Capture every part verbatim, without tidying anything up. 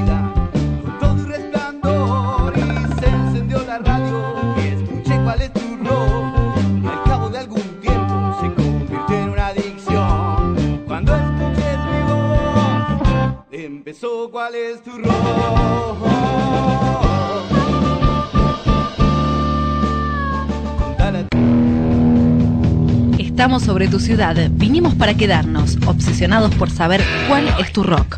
vida con todo un resplandor y se encendió la radio y escuché cuál es tu rock. Y al cabo de algún tiempo se convirtió en una adicción. Cuando escuché mi voz, empezó cuál es tu rock. Estamos sobre tu ciudad, vinimos para quedarnos, obsesionados por saber cuál es tu rock.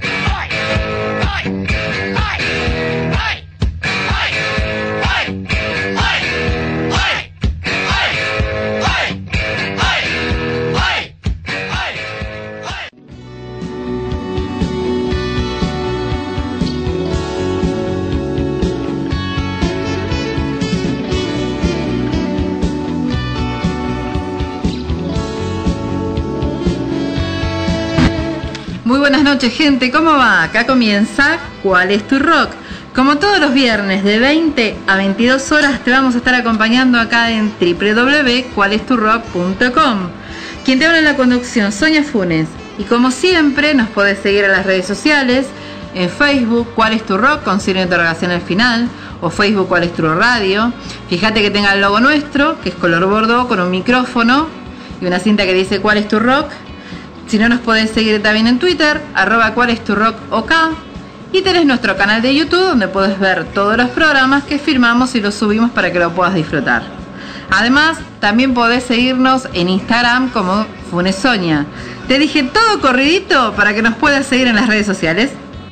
Muy buenas noches, gente, ¿cómo va? Acá comienza ¿Cuál es tu rock? Como todos los viernes de veinte a veintidós horas te vamos a estar acompañando acá en doble u doble u doble u punto cuál es tu rock punto com. Quien te habla en la conducción, Sonia Funes. Y como siempre nos podés seguir en las redes sociales, en Facebook ¿Cuál es tu rock? Con signo de interrogación al final, o Facebook ¿Cuál es tu radio? Fíjate que tenga el logo nuestro, que es color bordeaux con un micrófono y una cinta que dice ¿Cuál es tu rock? Si no, nos podés seguir también en Twitter, arroba cuál es tu rock OK. Y tenés nuestro canal de YouTube donde podés ver todos los programas que filmamos y los subimos para que lo puedas disfrutar. Además, también podés seguirnos en Instagram como Funesonia. Te dije todo corridito para que nos puedas seguir en las redes sociales.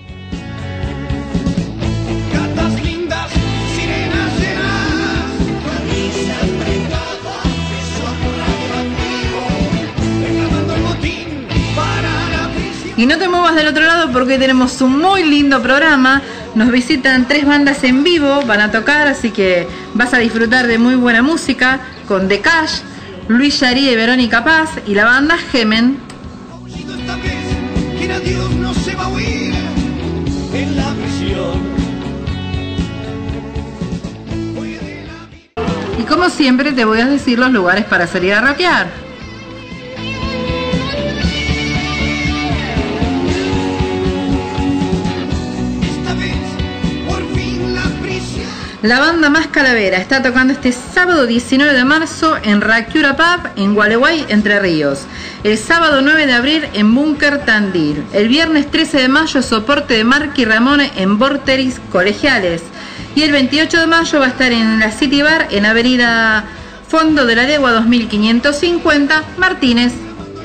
Y no te muevas del otro lado porque hoy tenemos un muy lindo programa. Nos visitan tres bandas en vivo, van a tocar, así que vas a disfrutar de muy buena música con The Cash, Luis Yarí y Verónica Paz y la banda Gemen. Y como siempre te voy a decir los lugares para salir a rockear. La banda Más Calavera está tocando este sábado diecinueve de marzo en Rakiura Pub en Gualeguay, Entre Ríos. El sábado nueve de abril en Búnker Tandil. El viernes trece de mayo soporte de Marky Ramone en Vorterix Colegiales. Y el veintiocho de mayo va a estar en la City Bar en Avenida Fondo de la Legua dos mil quinientos cincuenta, Martínez.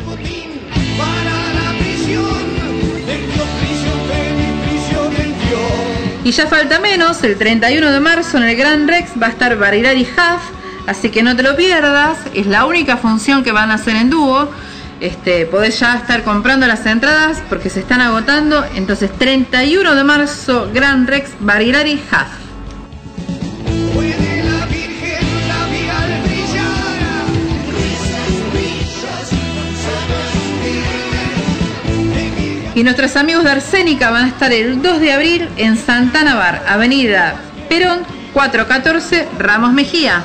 Y ya falta menos, el treinta y uno de marzo en el Gran Rex va a estar Barilari Huff, así que no te lo pierdas, es la única función que van a hacer en dúo. Este, podés ya estar comprando las entradas porque se están agotando, entonces treinta y uno de marzo, Gran Rex, Barilari Huff. Y nuestros amigos de Arsénica van a estar el dos de abril en Santana Bar, Avenida Perón, cuatrocientos catorce, Ramos Mejía.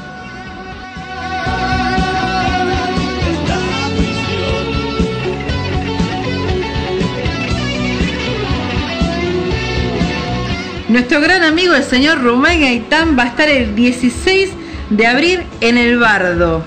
Nuestro gran amigo el señor Rubén Gaitán va a estar el dieciséis de abril en El Bardo.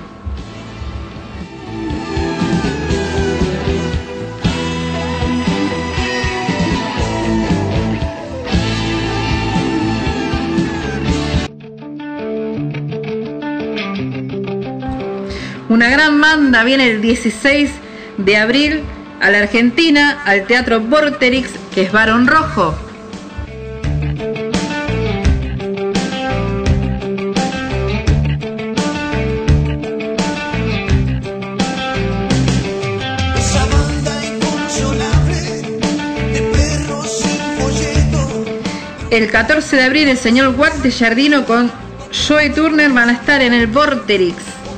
Una gran banda viene el dieciséis de abril a la Argentina, al Teatro Vorterix, que es Barón Rojo. El catorce de abril el señor Wack de Jardino con Joe Turner van a estar en el Vorterix.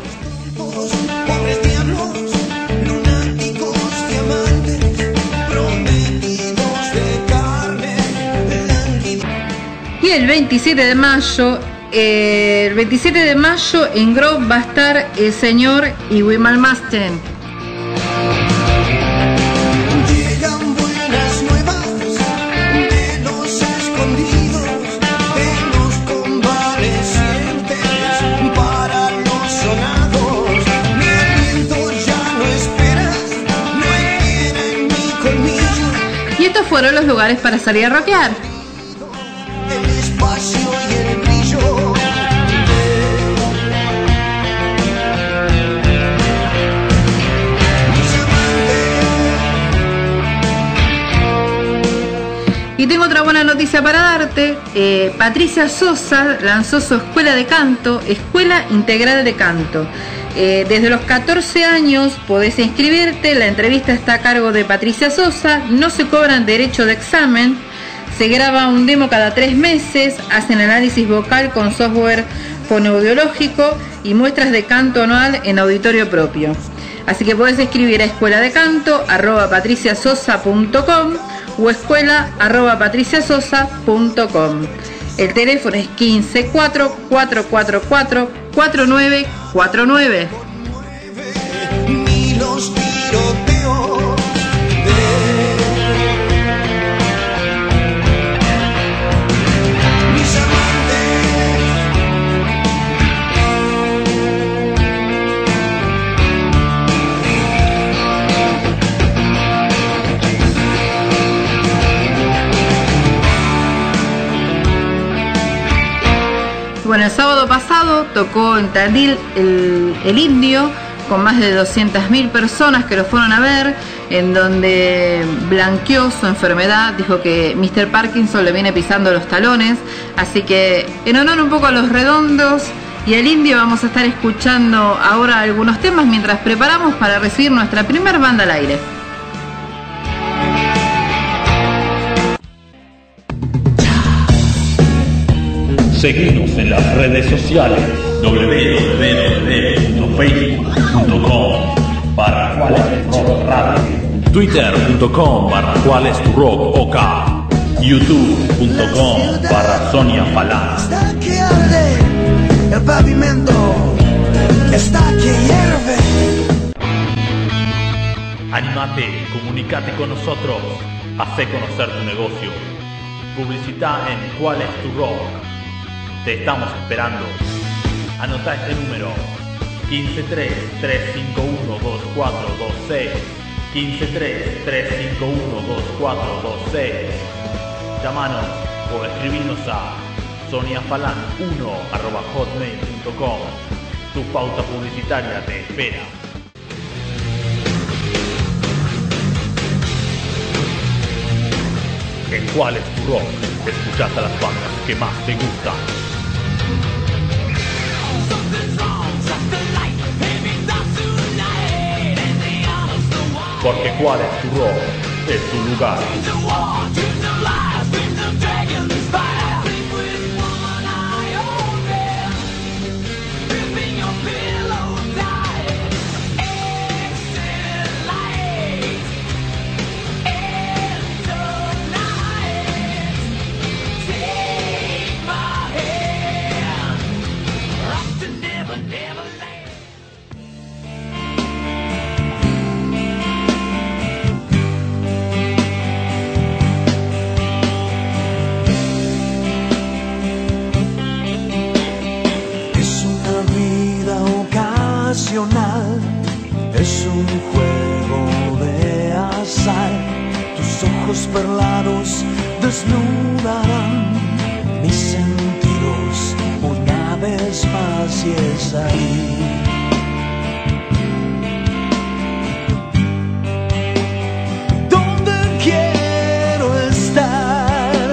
Y el veintisiete de mayo, eh, el veintisiete de mayo en Grove va a estar el señor Iwimal Masten. Llegan buenas nuevas de los mejores lugares para salir a rockear. El espacio y el brillo. Y tengo otra buena noticia para darte. Eh, Patricia Sosa lanzó su escuela de canto, Escuela Integral de Canto. Eh, desde los catorce años podés inscribirte, la entrevista está a cargo de Patricia Sosa, no se cobran derecho de examen, se graba un demo cada tres meses, hacen análisis vocal con software fonoaudiológico y muestras de canto anual en auditorio propio. Así que podés escribir a escuela de canto arroba patriciasosa punto com o escuela arroba patriciasosa punto com. El teléfono es quince cuatro cuatro cuatro cuatro cuatro nueve cuatro nueve. Ni los tiroteos de mis Bueno, el sábado pasado tocó en Tandil el, el Indio con más de doscientas mil personas que lo fueron a ver, en donde blanqueó su enfermedad, dijo que mister Parkinson le viene pisando los talones, así que en honor un poco a los Redondos y al Indio vamos a estar escuchando ahora algunos temas mientras preparamos para recibir nuestra primer banda al aire. Seguinos en las redes sociales doble u doble u doble u punto facebook punto com barra cuál es tu rock radio, twitter punto com barra cuál es tu rock ok, youtube punto com barra Sonia Falán. Está que arde el pavimento, está que hierve. Anímate, comunícate con nosotros, hacé conocer tu negocio, publicita en Cuál es tu rock. Te estamos esperando. Anota este número: quince tres tres cinco uno dos cuatro dos seis, quince tres tres cinco uno dos cuatro dos seis. Llámanos o escribinos a soniafalan uno arroba hotmail punto com. Tu pauta publicitaria te espera. En Cuál es tu rock, escuchás a las bandas que más te gustan. Porque Cuál es tu rock es tu lugar. Es un juego de azar, tus ojos perlados desnudarán mis sentidos una vez más y es ahí. Donde quiero estar,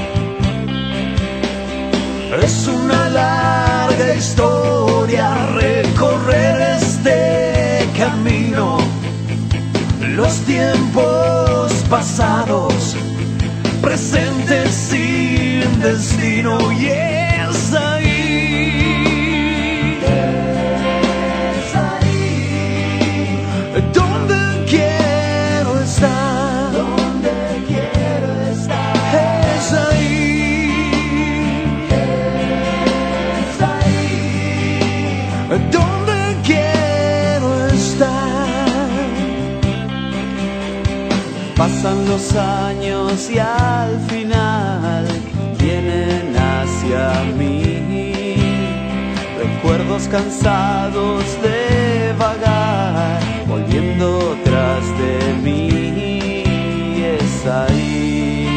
es una larga historia recorrer este camino, los tiempos pasados, presentes sin destino, y es ahí, es ahí, donde quiero estar, donde quiero estar, es ahí, es ahí, donde quiero estar. Pasan los años y al final vienen hacia mí recuerdos cansados de vagar, volviendo tras de mí, es ahí.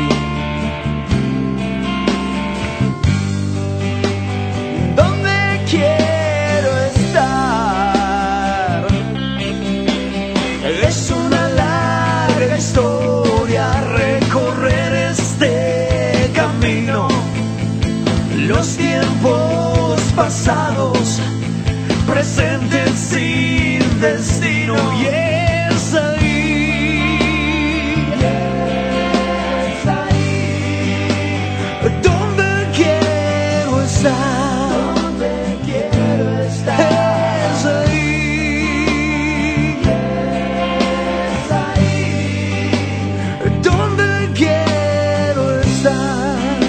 pasados, presentes sin destino, y es ahí, es ahí donde quiero estar, donde quiero estar, es ahí, es ahí donde quiero estar.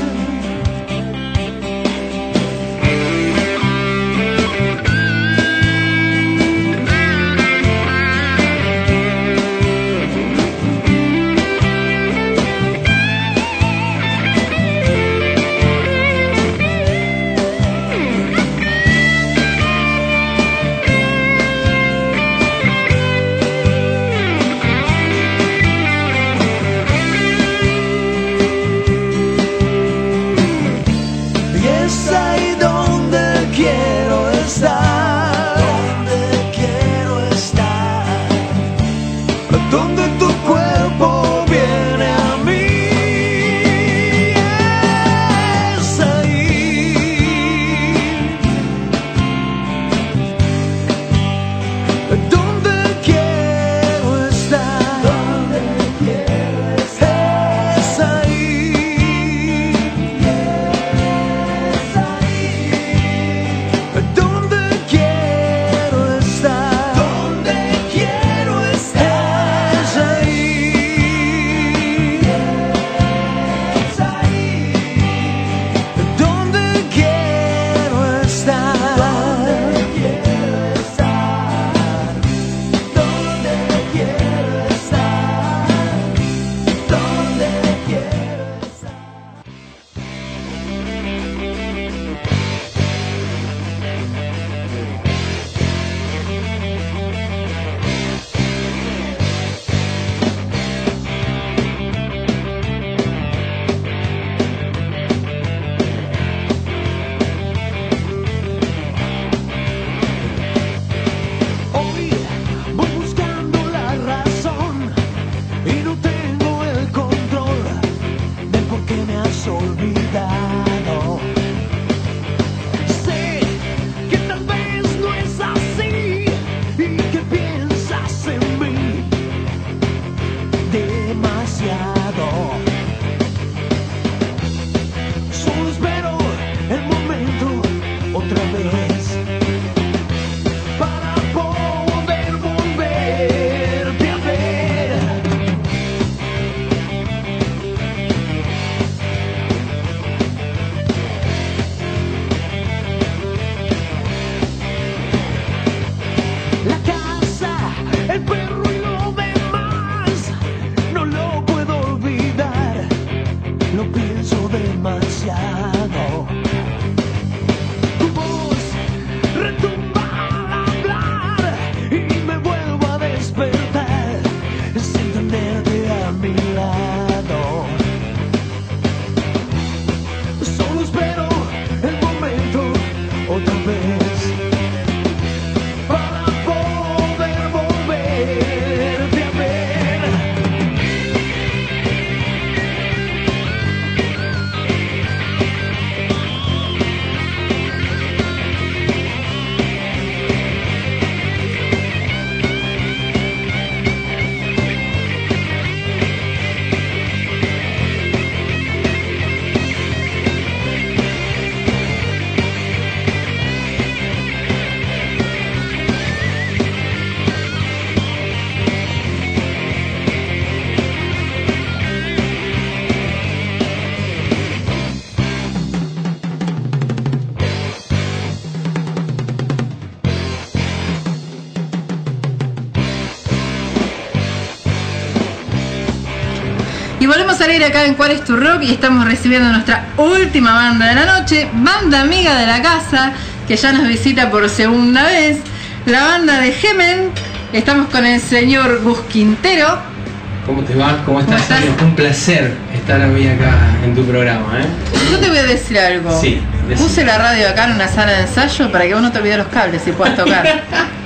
Y volvemos a salir acá en ¿Cuál es tu rock? Y estamos recibiendo a nuestra última banda de la noche, banda amiga de la casa, que ya nos visita por segunda vez, la banda de Gemen. Estamos con el señor Gus Quintero. ¿Cómo te va? ¿Cómo estás? ¿Cómo estás? Un placer estar hoy acá en tu programa, ¿eh? Yo te voy a decir algo. Sí, decime. Puse la radio acá en una sala de ensayo para que vos no te olvides los cables y puedas tocar.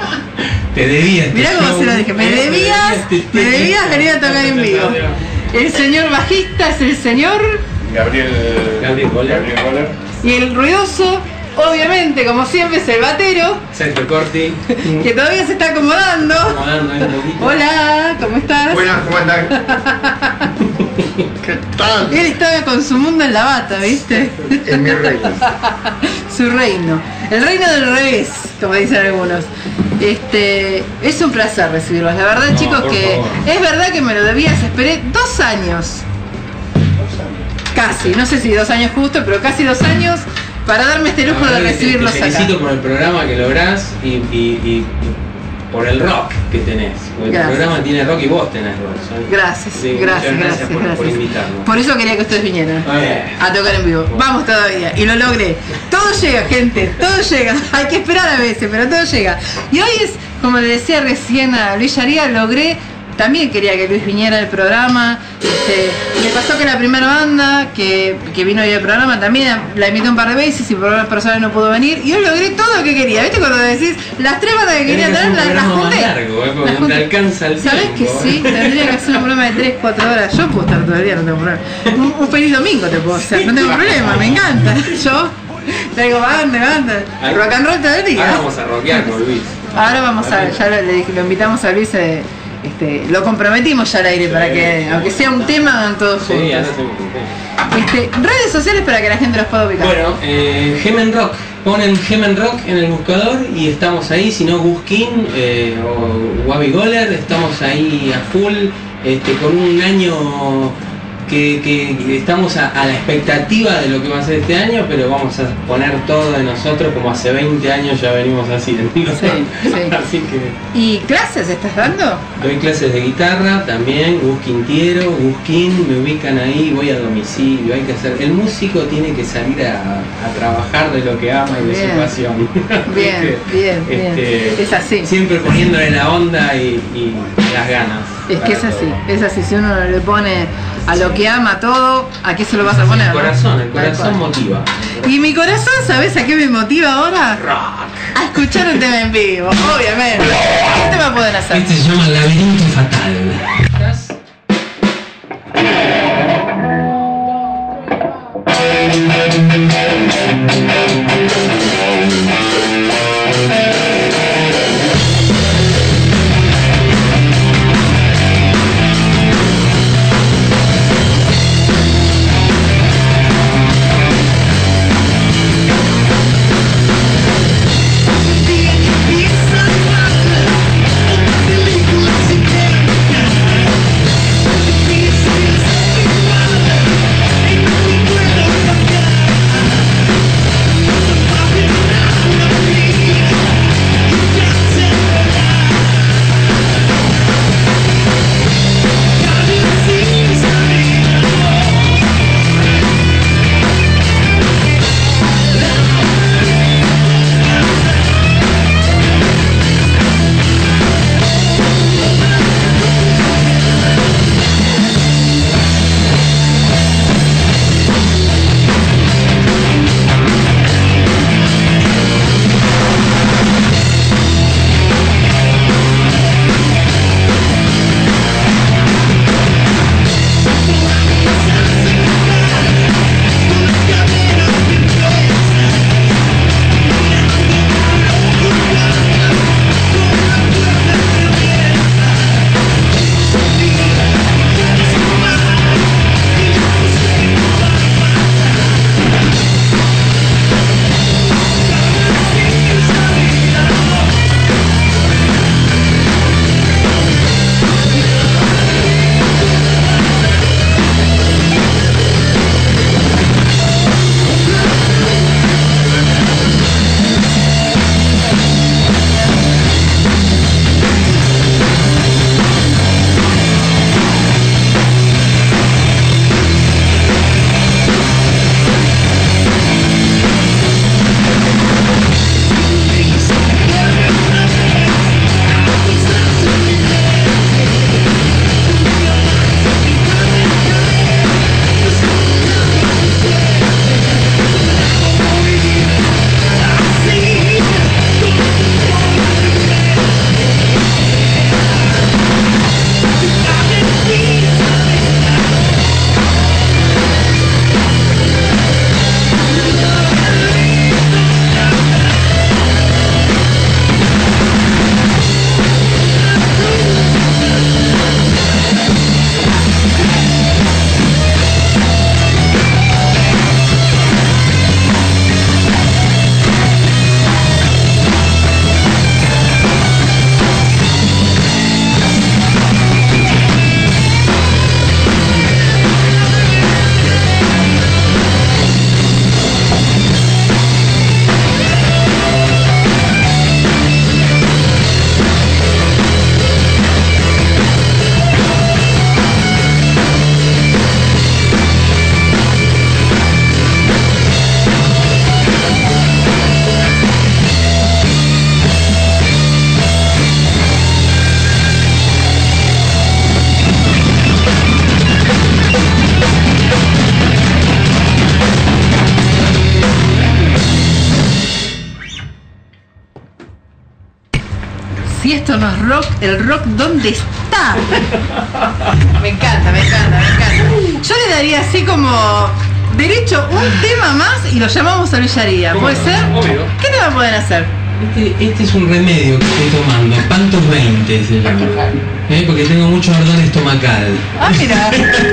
Te debías. Mirá cómo se lo dije. Me debías, me debías venir a tocar en vivo. El señor bajista es el señor Gabriel, Gabriel Goller. Gabriel Goller. y el ruidoso obviamente, como siempre, es el batero, Sergio Corti. que todavía se está acomodando. Acomodando ahí un poquito. Hola, ¿cómo estás? Buenas, ¿cómo andan? ¿Qué tal? Él estaba con su mundo en la bata, ¿viste? En mi reino. Su reino. El reino del revés, como dicen algunos. Este, es un placer recibirlos. La verdad, No, chicos, por que favor. es verdad que me lo debías. Esperé dos años. Casi, no sé si dos años justo, pero casi dos años para darme este lujo La de verdad que te- recibirlos te acá. felicito por el programa que lográs y, y, y- y por el rock que tenés. Porque Gracias. el programa tiene rock y vos tenés rock. ¿sabes? Gracias, Sí, gracias, muchas gracias, por, gracias. por invitarnos. Por eso quería que ustedes vinieran Eh. a tocar en vivo. Vamos todavía, y lo logré. Todo llega, gente, todo llega. Hay que esperar a veces, pero todo llega. Y hoy es, como le decía recién a Luis Yaría, logré. También quería que Luis viniera al programa. Este, me pasó que la primera banda que, que vino hoy al programa también la invité un par de veces y por otras personas no pudo venir. Y hoy logré todo lo que quería. ¿Viste cuando decís las tres bandas que quería Tenés que traer hacer un las, las programa más junté? largo, ¿eh? Porque Las no te junté. alcanza el ¿Sabés que tiempo, sí? ¿eh? Tendría que hacer un programa de tres, cuatro horas. Yo puedo estar todo el día, no tengo problema. Un, un feliz domingo te puedo hacer, no tengo problema, me encanta. Yo traigo banda, banda, Ahí. rock and roll todo el día. Ahora vamos a rockear con Luis. Ahora vamos a, ya lo, le dije- lo invitamos a Luis, eh, este, lo comprometimos ya al aire para que, aunque sea un tema, hagan todos Sí, ahora juntos. se me Este, redes sociales para que la gente los pueda ubicar. Bueno, eh, Gemen Rock. Ponen Gemen Rock en el buscador y estamos ahí. Si no, Guskin eh, o Wabi Goller, estamos ahí a full. Este, con un año que, que- que estamos a, a la expectativa de lo que va a ser este año, pero vamos a poner todo de nosotros como hace veinte años ya venimos haciendo. Sí, sí. Así que ¿Y clases estás dando? doy clases de guitarra también, Gus Quintiero, Guskin, me ubican ahí, voy a domicilio, hay que hacer. El músico tiene que salir a, a trabajar de lo que ama y de Bien. su pasión. Bien, ¿Viste? bien, bien. Este, Es así. Siempre poniéndole la onda y, y las ganas. Es que para es así, todo. es así. Si uno le pone a lo que ama todo, ¿a qué se lo vas a poner? El no? corazón, el Tal corazón cual. motiva. Y mi corazón, ¿sabes a qué me motiva ahora? Rock. A escuchar un tema en vivo, obviamente. ¿Qué tema pueden hacer? Este se llama Laberinto Fatal. ¿Estás? Piensa, una película sin si esto no es rock, el rock ¿dónde está? Me encanta, me encanta, me encanta. Yo le daría así como derecho un tema más y lo llamamos a Villaría. ¿Puede no? ser? Obvio. ¿Qué tema pueden hacer? Este, este es un remedio que estoy tomando, Pantos veinte se llama, ¿eh? Porque tengo mucho ardor estomacal. Ah, mira.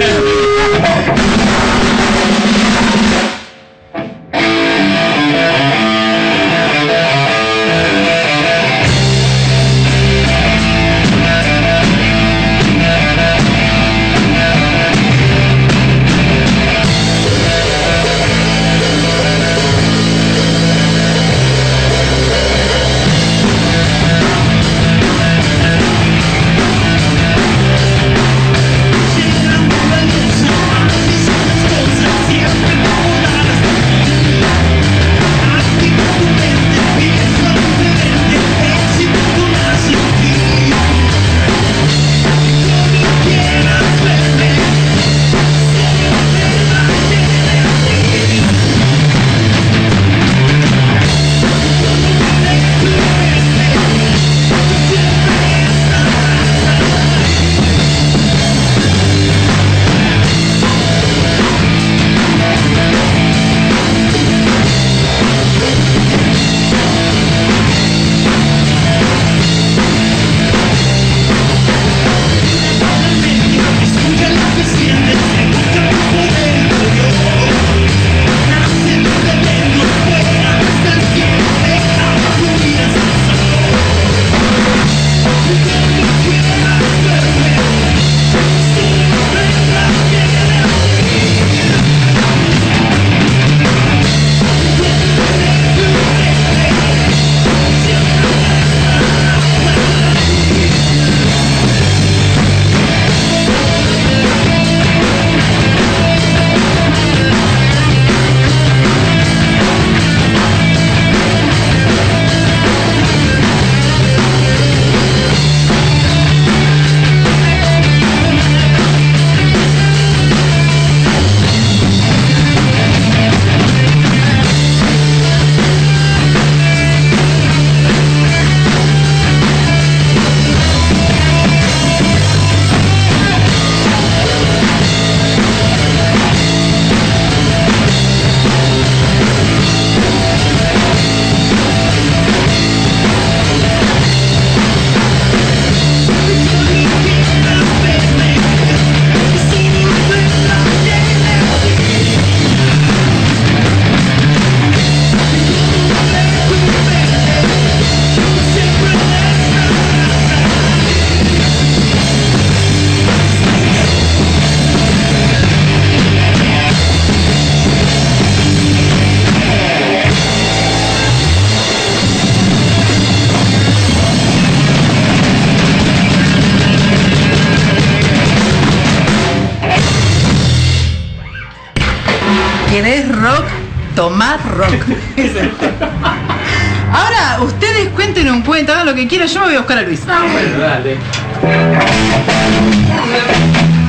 ¿Querés rock? Tomá rock. Ahora, ustedes cuenten un cuento, hagan lo que quieran, yo me voy a buscar a Luis. Bueno, dale.